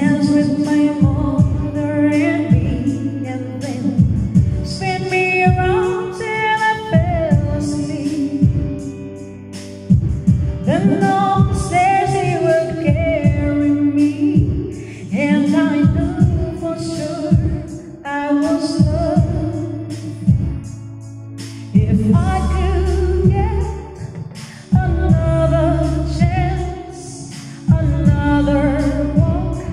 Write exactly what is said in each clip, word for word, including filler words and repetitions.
dance with my mother and me, and then spin me around till I fell asleep. Then up the stairs he would carry me, and I knew for sure I was loved. If I could get another chance, another walk,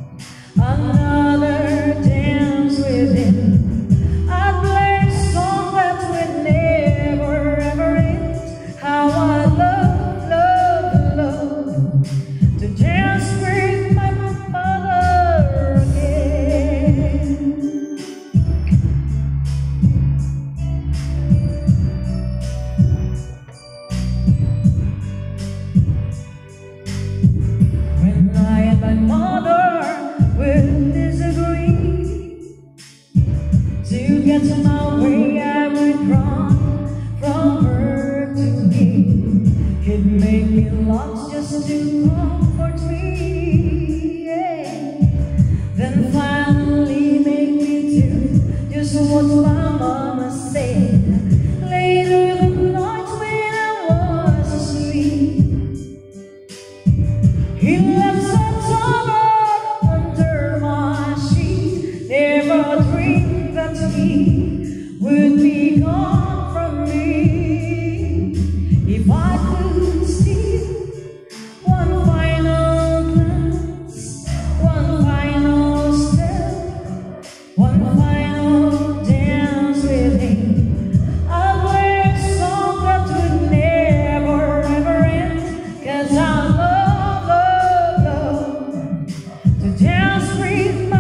another dance with him, I'd play a song that would never ever end. How I love, love, love to dance with my mother again. When I and my mother would disagree, to get to my way I would run from her to him. He'd make me lots just to comfort me, yeah. Then finally make me do just what my mama said. Later the night when I was asleep, he left some summer under my sheet. Never dreamed that he would be gone from me. If I could steal one final glance, one final step, one final dance with him, I'd play a song that would never ever end. 'Cause I love, love, love to dance with my